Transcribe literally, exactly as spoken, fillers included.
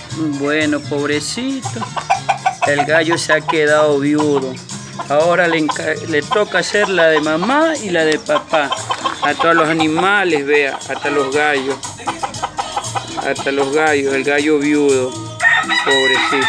Bueno, pobrecito. El gallo se ha quedado viudo. Ahora le, le toca hacer la de mamá y la de papá. A todos los animales, vea, hasta los gallos. Hasta los gallos, el gallo viudo. Pobrecito.